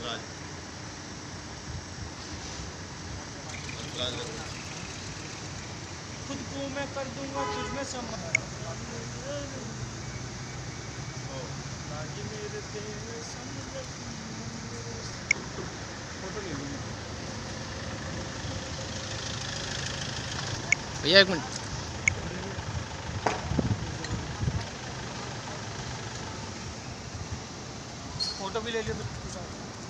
खुद को मैं कर दूंगा तुझ में समा मेरे तेरे फोटो ले लूँगा भैया, एक मिनट। फोटो भी ले लियो उसके साथ।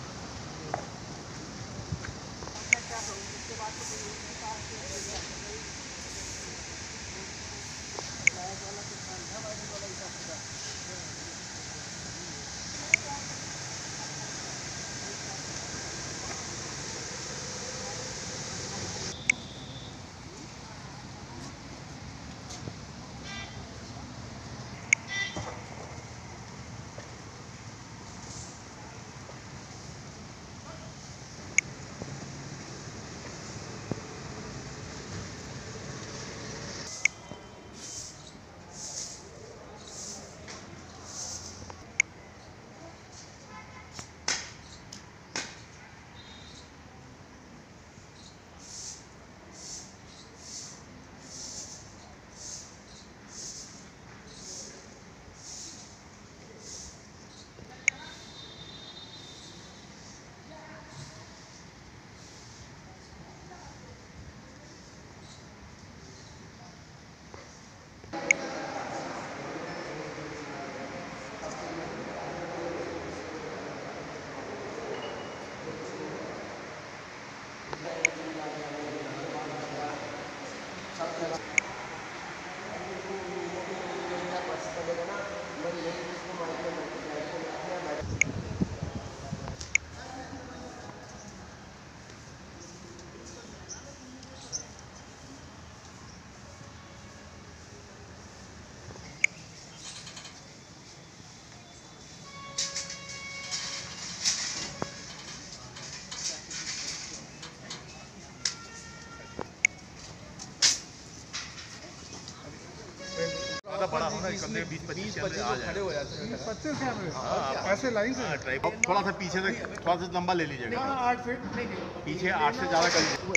बड़ा होना कम से कम 20-25 कैमरे आ जाए। 25 कैमरे ऐसे लाइन से थोड़ा सा पीछे से थोड़ा सा लंबा ले लीजिएगा। 8 फीट पीछे 8 से ज़्यादा कर लीजिए।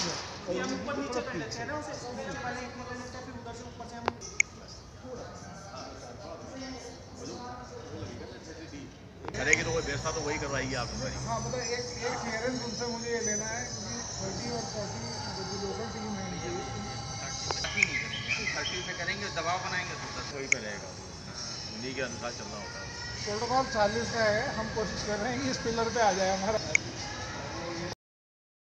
करेगी तो वो व्यवस्था तो वही करवाएगी आप। हाँ, मतलब एक क्लियरेंस उनसे मुझे ये लेना है कि 30 और 40 जो लोकल टीम है इनकी 30 पे करेंगे, दबाव बनाएंगे तो 10 वही करेगा, उन्हीं के अनुसार चलना होगा। प्रोटोकॉल 40 का है। हम कोशिश कर रहे हैं कि इस पिलर पे आ जाए हमारा।